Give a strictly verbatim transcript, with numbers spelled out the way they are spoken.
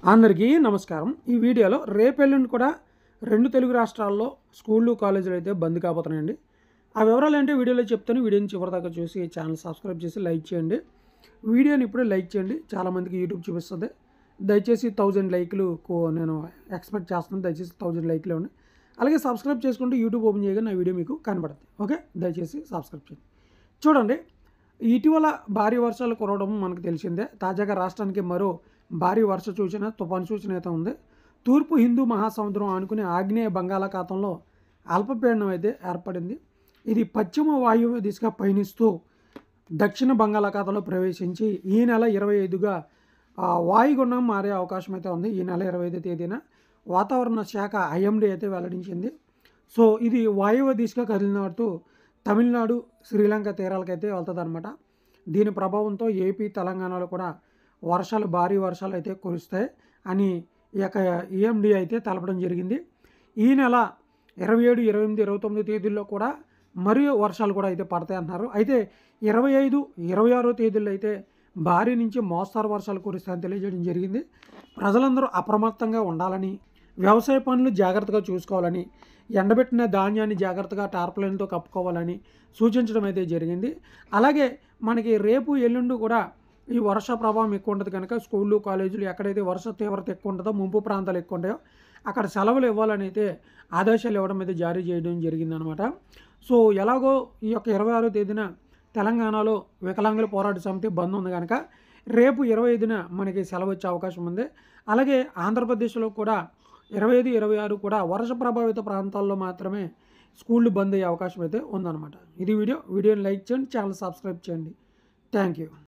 అందరికీ నమస్కారం. ఈ వీడియోలో రేపెల్లుండి కూడా రెండు తెలుగు రాష్ట్రాల్లో స్కూళ్ళు, కాలేజీలు అయితే బంద్ కాబోతున్నాయండి. ఆ వివరాలు ఏంటో వీడియోలో చెప్తాను. వీడియోని చివరిదాకా చూసి ఛానల్ సబ్స్క్రైబ్ చేసి లైక్ చేయండి. వీడియోని ఇప్పుడే లైక్ చేయండి. చాలామందికి యూట్యూబ్ చూపిస్తుంది. దయచేసి థౌజండ్ లైక్లు నేను ఎక్స్పెక్ట్ చేస్తున్నాను. దయచేసి థౌజండ్ లైక్లు ఇవ్వండి. అలాగే సబ్స్క్రైబ్ చేసుకుంటే యూట్యూబ్ ఓపెన్ చేయగా నా వీడియో మీకు కనబడుతుంది. ఓకే, దయచేసి సబ్స్క్రైబ్ చేయండి. చూడండి, ఇటీవల భారీ వర్షాలు కురవడం మనకు తెలిసిందే. తాజాగా రాష్ట్రానికి మరో భారీ వర్ష సూచన, తుఫాను సూచన అయితే ఉంది. తూర్పు హిందూ మహాసముద్రం ఆనుకుని ఆగ్నేయ బంగాళాఖాతంలో అల్పపీడనం అయితే ఏర్పడింది. ఇది పశ్చిమ వాయువ్య దిశగా పయనిస్తూ దక్షిణ బంగాళాఖాతంలో ప్రవేశించి ఈ నెల ఇరవై ఐదుగా వాయుగుండం మారే అవకాశం అయితే ఉంది. ఈ నెల ఇరవై ఐదు తేదీన వాతావరణ శాఖ ఐఎండీ అయితే వెల్లడించింది. సో ఇది వాయువ్య దిశగా కదిలినట్టు తమిళనాడు, శ్రీలంక తీరాలకైతే వెళ్తుంది అనమాట. దీని ప్రభావంతో ఏపీ, తెలంగాణలో కూడా వర్షాలు, భారీ వర్షాలు అయితే కురుస్తాయి అని ఈ యొక్క ఈఎండీ అయితే తెలపడం జరిగింది. ఈ నెల ఇరవై ఏడు, ఇరవై ఎనిమిది, ఇరవై తొమ్మిది తేదీల్లో కూడా మరియు వర్షాలు కూడా అయితే పడతాయి అంటున్నారు. అయితే ఇరవై ఐదు, ఇరవై ఆరో తేదీల్లో అయితే భారీ నుంచి మోస్తారు వర్షాలు కురుస్తాయని తెలియజేయడం జరిగింది. ప్రజలందరూ అప్రమత్తంగా ఉండాలని, వ్యవసాయ పనులు జాగ్రత్తగా చూసుకోవాలని, ఎండబెట్టిన ధాన్యాన్ని జాగ్రత్తగా టార్పలైన్తో కప్పుకోవాలని సూచించడం అయితే జరిగింది. అలాగే మనకి రేపు, ఎల్లుండి కూడా ఈ వర్ష ప్రభావం ఎక్కువ ఉంటుంది కనుక స్కూళ్ళు, కాలేజీలు ఎక్కడైతే వర్ష తీవ్రత ఎక్కువ ఉంటుందో, ముంపు ప్రాంతాలు ఎక్కువ ఉంటాయో అక్కడ సెలవులు ఇవ్వాలని అయితే ఆదేశాలు ఇవ్వడం అయితే జారీ చేయడం జరిగిందనమాట. సో ఎలాగో ఈ యొక్క ఇరవై ఆరో తేదీన తెలంగాణలో వికలాంగుల పోరాట సమితి బంద్ ఉంది కనుక రేపు ఇరవై ఐదున మనకి సెలవు వచ్చే అవకాశం ఉంది. అలాగే ఆంధ్రప్రదేశ్లో కూడా ఇరవై ఐదు, ఇరవై ఆరు కూడా వర్ష ప్రభావిత ప్రాంతాల్లో మాత్రమే స్కూళ్ళు బంద్ అయ్యే అవకాశం అయితే ఉందన్నమాట. ఇది వీడియో వీడియోని లైక్ చేయండి, ఛానల్ సబ్స్క్రైబ్ చేయండి. Thank you.